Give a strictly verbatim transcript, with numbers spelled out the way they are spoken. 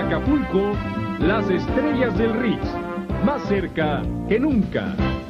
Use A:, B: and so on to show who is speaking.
A: Acapulco, las estrellas del Ritz, más cerca que nunca.